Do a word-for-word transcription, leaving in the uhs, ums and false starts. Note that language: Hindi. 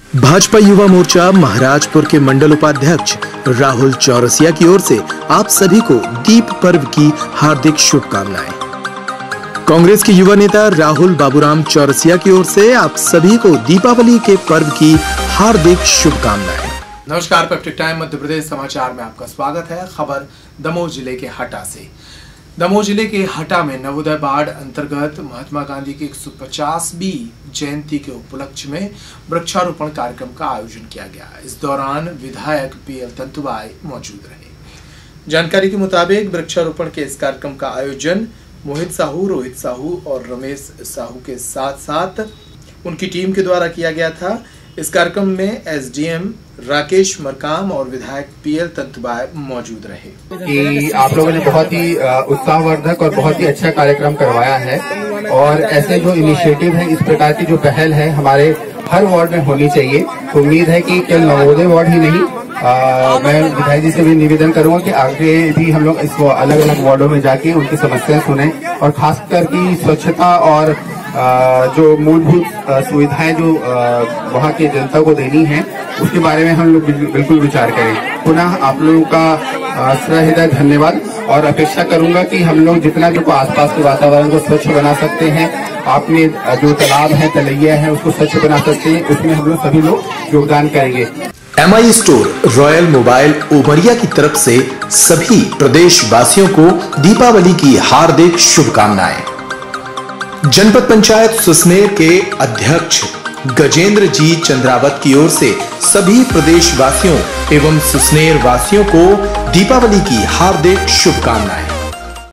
भाजपा युवा मोर्चा महाराजपुर के मंडल उपाध्यक्ष राहुल चौरसिया की ओर से आप सभी को दीप पर्व की हार्दिक शुभकामनाएं। कांग्रेस के युवा नेता राहुल बाबूराम चौरसिया की ओर से आप सभी को दीपावली के पर्व की हार्दिक शुभकामनाएं। नमस्कार, पेप्टिक टाइम मध्य प्रदेश समाचार में आपका स्वागत है। खबर दमोह जिले के हटा से। दमोह जिले के हटा में नवोदय वार्ड अंतर्गत महात्मा गांधी की एक सौ पचासवीं जयंती के उपलक्ष्य में वृक्षारोपण कार्यक्रम का आयोजन किया गया। इस दौरान विधायक पीएल तंतुबाई मौजूद रहे। जानकारी के मुताबिक वृक्षारोपण के इस कार्यक्रम का आयोजन मोहित साहू, रोहित साहू और रमेश साहू के साथ साथ उनकी टीम के द्वारा किया गया था। इस कार्यक्रम में एसडीएम राकेश मरकाम और विधायक पीएल तंतुबाई मौजूद रहे। कि आप लोगों ने बहुत ही उत्साहवर्धक और बहुत ही अच्छा कार्यक्रम करवाया है और ऐसे जो इनिशिएटिव है, इस प्रकार की जो पहल है हमारे हर वार्ड में होनी चाहिए। उम्मीद है कि केवल नवोदय वार्ड ही नहीं, आ, मैं विधायक जी से भी निवेदन करूंगा कि आगे भी हम लोग इसको अलग अलग वार्डों में जाके उनकी समस्याएं सुने और खासकर की स्वच्छता और आ, जो मूलभूत सुविधाएं जो वहां की जनता को देनी है उसके बारे में हम लोग बिल्कुल विचार करें। पुनः आप लोगों का सहृदय धन्यवाद और अपेक्षा करूंगा कि हम लोग जितना भी आसपास के वातावरण को स्वच्छ बना सकते हैं, आपने जो तालाब है, तलैया है, उसको स्वच्छ बना सकते हैं, उसमें हम लोग सभी लोग योगदान करेंगे। M I store Royal Mobile Umaria की तरफ से सभी प्रदेश वासियों को दीपावली की हार्दिक शुभकामनाएं। जनपद पंचायत सुसनेर के अध्यक्ष गजेंद्र जी चंद्रावत की ओर से सभी प्रदेश वासियों एवं सुसनेर वासियों को दीपावली की हार्दिक शुभकामनाएं।